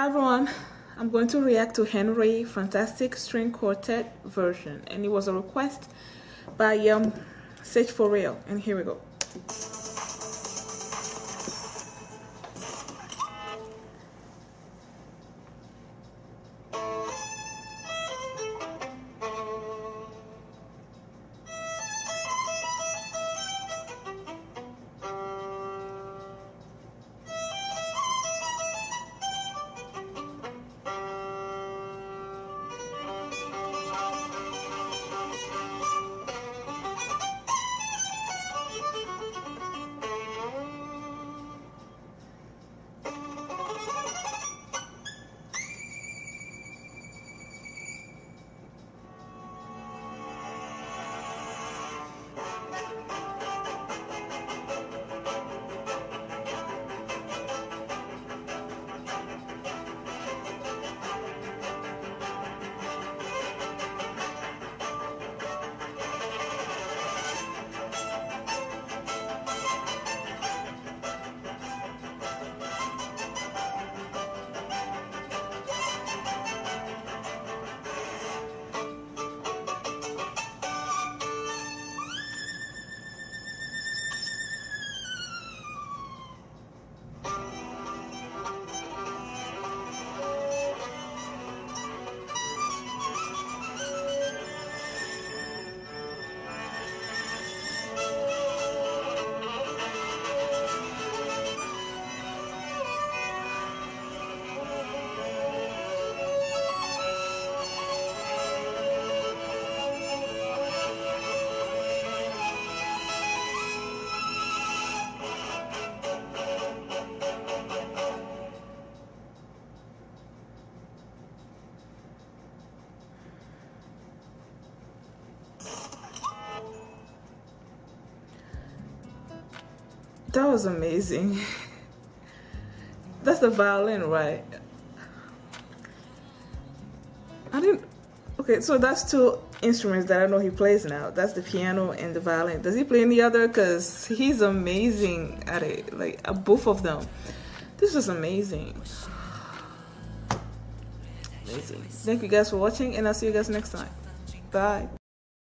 Hi everyone, I'm going to react to Henry Fantastic String Quartet version, and it was a request by Search for Real, and here we go. That was amazing. That's the violin, right? Okay, so that's two instruments that I know he plays now. That's the piano and the violin. Does he play any other? Because he's amazing at it, like at both of them. This was amazing. Amazing. Thank you guys for watching, and I'll see you guys next time. Bye.